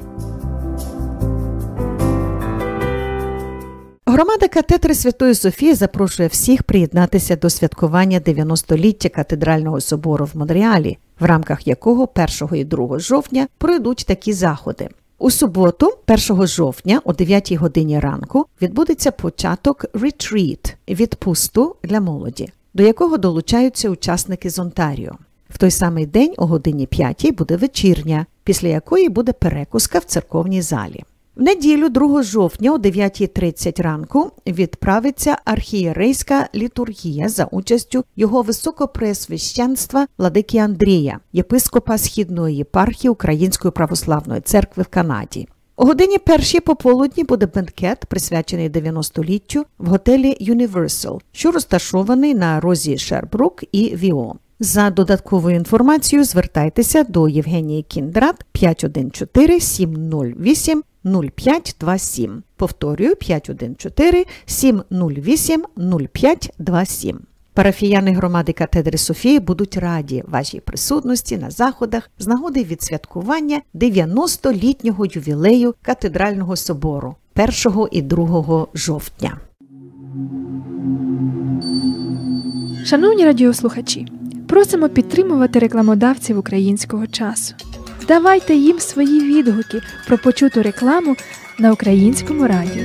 Громада катедри Святої Софії запрошує всіх приєднатися до святкування 90-ліття катедрального собору в Монреалі, в рамках якого 1 і 2 жовтня пройдуть такі заходи. У суботу, 1 жовтня о 9 годині ранку відбудеться початок ретріт – відпусту для молоді, до якого долучаються учасники з Онтаріо. В той самий день о годині 5 буде вечірня, після якої буде перекуска в церковній залі. В неділю 2 жовтня о 9:30 ранку відправиться архієрейська літургія за участю його високопреосвященства владики Андрія, єпископа Східної єпархії Української православної церкви в Канаді. О годині 1 пополудні буде бенкет, присвячений 90-літтю в готелі Universal, що розташований на розі Шербрук і Віо. За додатковою інформацією звертайтеся до Євгенії Кіндрат 514-708-0527. Повторюю, 514-708-0527. Парафіяни громади катедри Софії будуть раді вашій присутності на заходах з нагоди відсвяткування 90-літнього ювілею катедрального собору 1 і 2 жовтня. Шановні радіослухачі, просимо підтримувати рекламодавців українського часу. Давайте їм свої відгуки про почуту рекламу на українському радіо.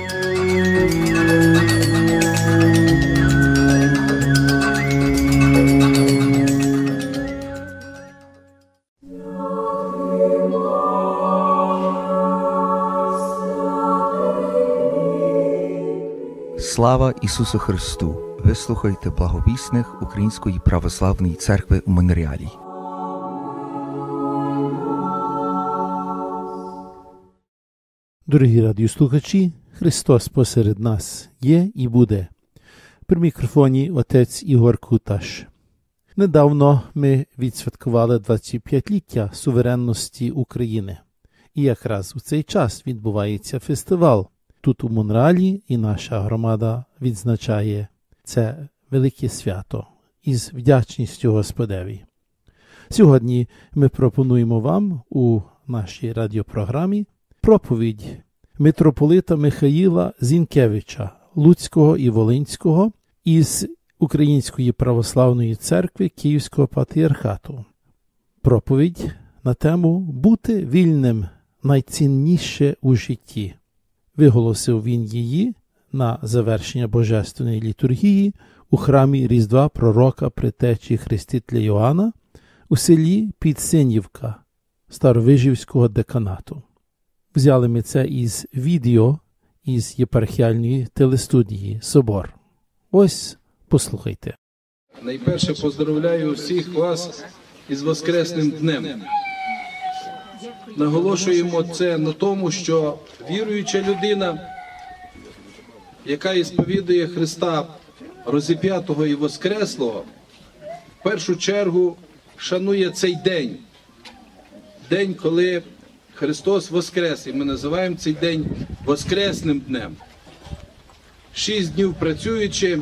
Слава Ісусу Христу! Ви слухаєте благовісних Української православної церкви у Монреалі. Дорогі радіослухачі, Христос посеред нас є і буде. При мікрофоні отець Ігор Куташ. Недавно ми відсвяткували 25-ліття суверенності України. І якраз у цей час відбувається фестиваль. Тут у Монреалі і наша громада відзначає це велике свято із вдячністю Господеві. Сьогодні ми пропонуємо вам у нашій радіопрограмі проповідь митрополита Михаїла Зінкевича, Луцького і Волинського із Української православної церкви Київського патріархату. Проповідь на тему «Бути вільним найцінніше у житті». Виголосив він її на завершення Божественної літургії у храмі Різдва пророка Предтечі Хрестителя Йоанна у селі Підсинівка Старовижівського деканату. Взяли ми це із відео із єпархіальної телестудії «Собор». Ось, послухайте. Найперше поздоровляю всіх вас із Воскресним днем. Наголошуємо це на тому, що віруюча людина, яка ісповідує Христа розіп'ятого і воскреслого, в першу чергу шанує цей день. День, коли Христос воскрес, і ми називаємо цей день Воскресним днем. 6 днів працюючи,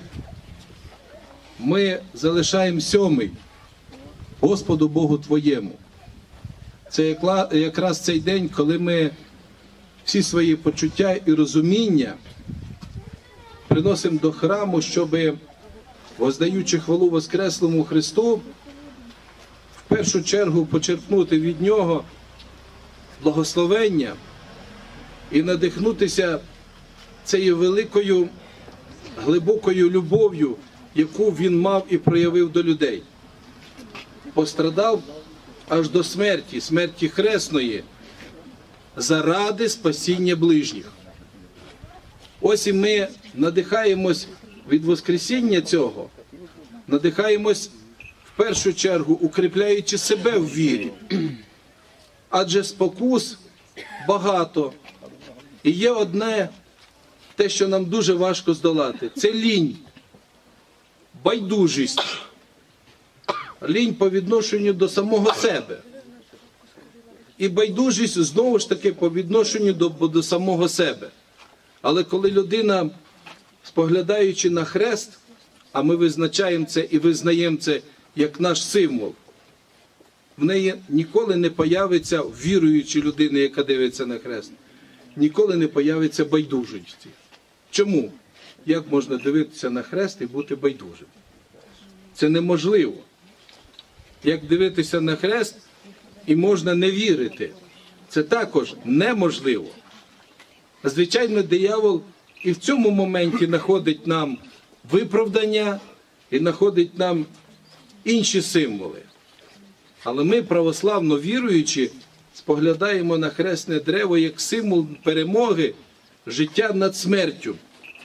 ми залишаємо 7-й Господу Богу Твоєму. Це якраз цей день, коли ми всі свої почуття і розуміння приносимо до храму, щоб воздаючи хвалу Воскреслому Христу, в першу чергу почерпнути від Нього благословення і надихнутися цією великою, глибокою любов'ю, яку Він мав і проявив до людей. Пострадав аж до смерті, смерті хресної, заради спасіння ближніх. Ось і ми надихаємось від Воскресіння цього, надихаємось в першу чергу, укріпляючи себе в вірі. Адже спокус багато. І є одне, те, що нам дуже важко здолати. Це лінь, байдужість. Лінь по відношенню до самого себе. І байдужість, знову ж таки, по відношенню до самого себе. Але коли людина, споглядаючи на хрест, а ми визначаємо це і визнаємо це як наш символ, в неї ніколи не появиться, віруючої людини, яка дивиться на хрест, ніколи не появиться байдужості. Чому? Як можна дивитися на хрест і бути байдужим? Це неможливо. Як дивитися на хрест і можна не вірити? Це також неможливо. Звичайно, диявол і в цьому моменті знаходить нам виправдання і знаходить нам інші символи. Але ми, православно віруючи, споглядаємо на хресне дерево як символ перемоги життя над смертю.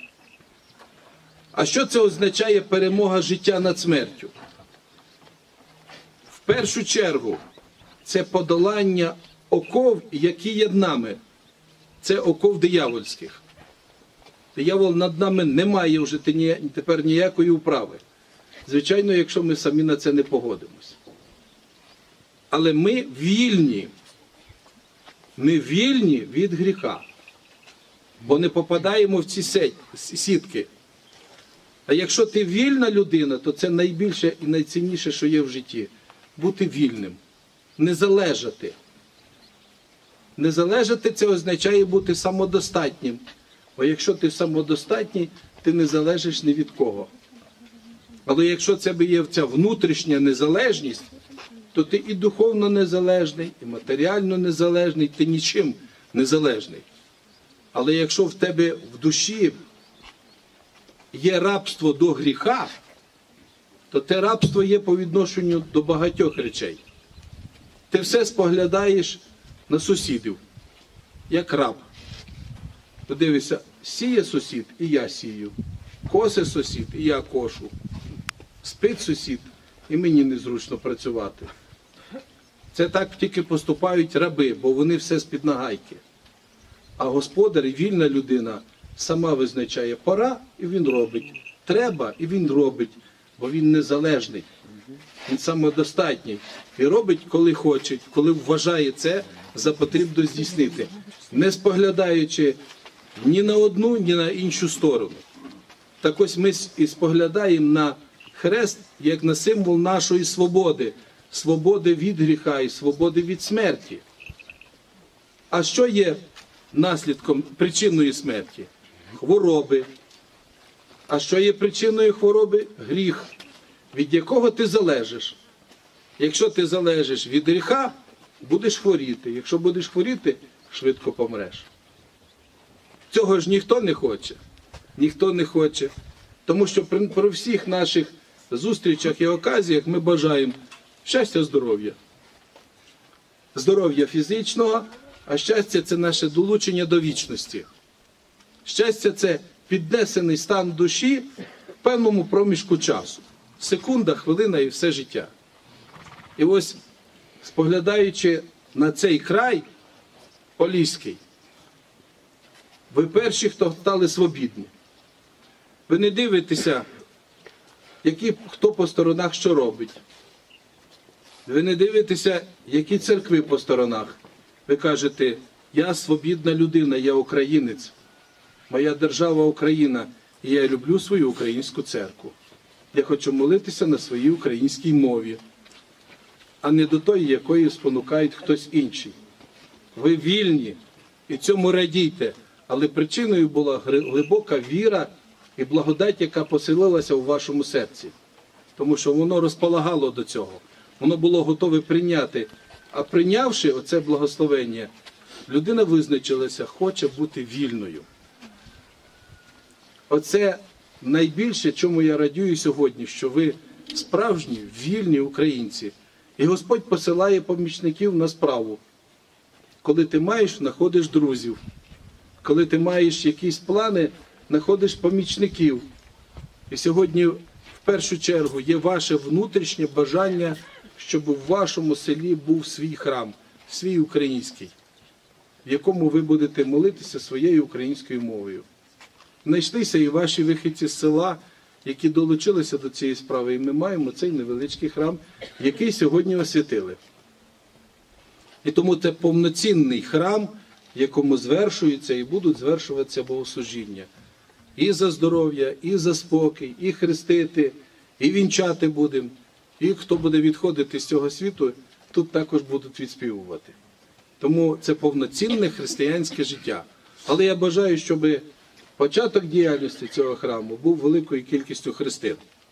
А що це означає перемога життя над смертю? В першу чергу, це подолання оков, які є нами. Це оков диявольських. Диявол над нами не має вже тепер ніякої управи. Звичайно, якщо ми самі на це не погодимося. Але ми вільні. Ми вільні від гріха. Бо не попадаємо в ці сітки. А якщо ти вільна людина, то це найбільше і найцінніше, що є в житті. Бути вільним. Не залежати. Не залежати – це означає бути самодостатнім. Бо якщо ти самодостатній, ти не залежиш ні від кого. Але якщо це є ця внутрішня незалежність, то ти і духовно незалежний, і матеріально незалежний, ти нічим незалежний. Але якщо в тебе в душі є рабство до гріха, то те рабство є по відношенню до багатьох речей. Ти все споглядаєш на сусідів, як раб. Подивися, сіє сусід, і я сію. Косе сусід, і я кошу. Спить сусід, і мені незручно працювати. Це так тільки поступають раби, бо вони все з-під нагайки. А господар і вільна людина сама визначає пора, і він робить. Треба, і він робить, бо він незалежний. Він самодостатній. І робить, коли хоче, коли вважає це за потрібно здійснити. Не споглядаючи ні на одну, ні на іншу сторону. Так ось ми і споглядаємо на хрест, як на символ нашої свободи. Свободи від гріха і свободи від смерті. А що є наслідком, причиною смерті? Хвороби. А що є причиною хвороби? Гріх, від якого ти залежиш. Якщо ти залежиш від гріха, будеш хворіти. Якщо будеш хворіти, швидко помреш. Цього ж ніхто не хоче. Ніхто не хоче. Тому що при всіх наших зустрічах і оказіях ми бажаємо щастя, здоров'я. Здоров'я фізичного, а щастя – це наше долучення до вічності. Щастя – це піднесений стан душі в певному проміжку часу. Секунда, хвилина і все життя. І ось, споглядаючи на цей край Поліський, ви перші, хто стали свобідні. Ви не дивитеся, хто по сторонах що робить. Ви не дивитеся, які церкви по сторонах. Ви кажете, я свобідна людина, я українець. Моя держава Україна, і я люблю свою українську церкву. Я хочу молитися на своїй українській мові, а не до тої, якої спонукають хтось інший. Ви вільні і цьому радійте, але причиною була глибока віра і благодать, яка поселилася у вашому серці. Тому що воно розполагало до цього. Воно було готове прийняти. А прийнявши оце благословення, людина визначилася, хоче бути вільною. Оце найбільше, чому я радію сьогодні, що ви справжні, вільні українці. І Господь посилає помічників на справу. Коли ти маєш, знаходиш друзів. Коли ти маєш якісь плани, знаходиш помічників. І сьогодні, в першу чергу, є ваше внутрішнє бажання, щоб у вашому селі був свій храм, свій український, в якому ви будете молитися своєю українською мовою. Знайшлися і ваші вихідці з села, які долучилися до цієї справи, і ми маємо цей невеличкий храм, який сьогодні освятили. І тому це повноцінний храм, в якому звершуються і будуть звершуватися богослужіння. І за здоров'я, і за спокій, і хрестити, і вінчати будемо. І хто буде відходити з цього світу, тут також будуть відспівувати. Тому це повноцінне християнське життя. Але я бажаю, щоб початок діяльності цього храму був великою кількістю хрестин.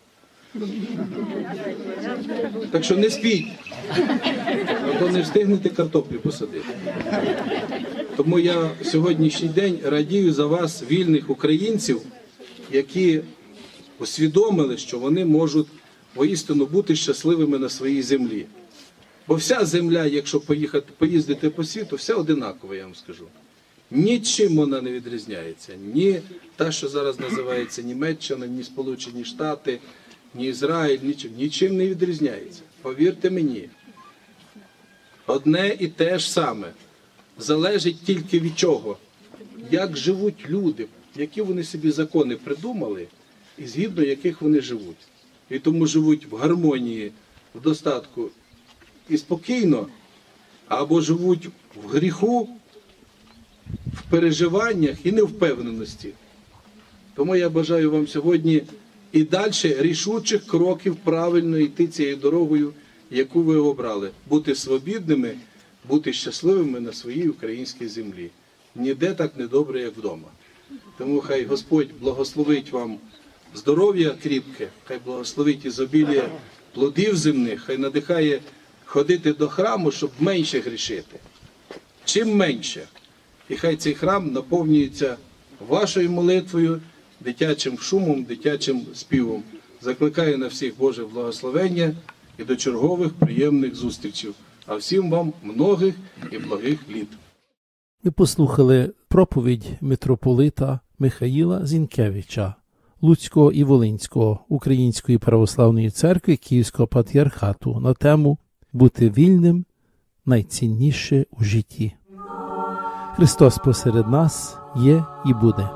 Так що не спіть, а то не встигнете картоплю посадити. Тому я сьогоднішній день радію за вас, вільних українців, які усвідомили, що вони можуть воістину бути щасливими на своїй землі. Бо вся земля, якщо поїздити по світу, вся одинакова, я вам скажу. Нічим вона не відрізняється. Ні та, що зараз називається Німеччина, ні Сполучені Штати, ні Ізраїль, нічим не відрізняється. Повірте мені, одне і те ж саме. Залежить тільки від чого? Як живуть люди, які вони собі закони придумали, і згідно яких вони живуть. І тому живуть в гармонії, в достатку і спокійно, або живуть в гріху, в переживаннях і невпевненості. Тому я бажаю вам сьогодні і далі рішучих кроків правильно йти цією дорогою, яку ви обрали. Бути свобідними, бути щасливими на своїй українській землі. Ніде так недобре, як вдома. Тому хай Господь благословить вам здоров'я кріпке, хай благословить ізобілія плодів земних, хай надихає ходити до храму, щоб менше грішити. Чим менше. І хай цей храм наповнюється вашою молитвою, дитячим шумом, дитячим співом. Закликаю на всіх Боже благословення і до чергових приємних зустрічей. А всім вам многих і благих літ. Ми послухали проповідь митрополита Михаїла Зінкевича, Луцького і Волинського Української православної церкви Київського патріархату на тему «Бути вільним найцінніше у житті». Христос посеред нас є і буде.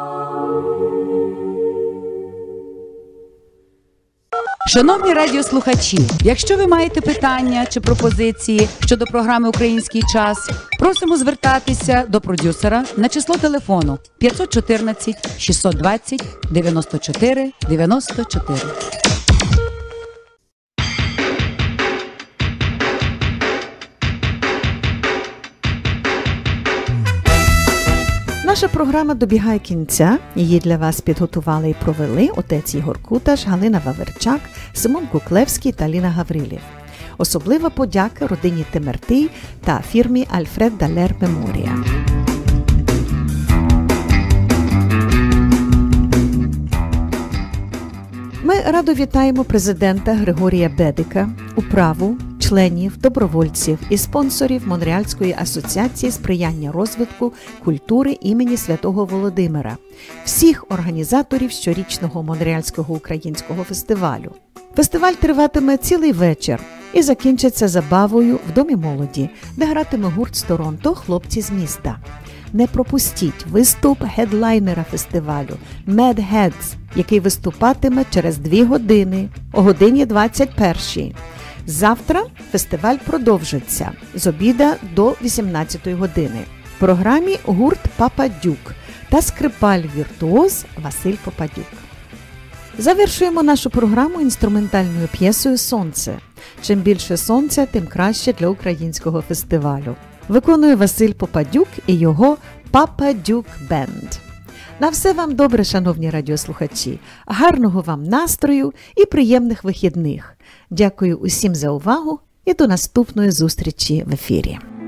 Шановні радіослухачі, якщо ви маєте питання чи пропозиції щодо програми «Український час», просимо звертатися до продюсера на число телефону 514 620 94 94. Наша програма добігає кінця. Її для вас підготували і провели отець Ігор Куташ, Галина Ваверчак, Симон Куклевський та Ліна Гаврилів. Особлива подяка родині Темертий та фірмі Альфред Далер Меморія. Ми радо вітаємо президента Григорія Бедика, управу, членів, добровольців і спонсорів Монреальської асоціації сприяння розвитку культури імені Святого Володимира, всіх організаторів щорічного Монреальського українського фестивалю. Фестиваль триватиме цілий вечір і закінчиться забавою в Домі молоді, де гратиме гурт з Торонто «Хлопці з міста». Не пропустіть виступ гедлайнера фестивалю Mad Heads, який виступатиме через 2 години о годині 21-й. Завтра фестиваль продовжиться з обіда до 18-ї години. В програмі гурт Пападюк та скрипаль-віртуоз Василь Попадюк. Завершуємо нашу програму інструментальною п'єсою «Сонце». Чим більше сонця, тим краще для українського фестивалю. Виконує Василь Попадюк і його Пападюк Бенд. На все вам добре, шановні радіослухачі, гарного вам настрою і приємних вихідних. Дякую усім за увагу і до наступної зустрічі в ефірі.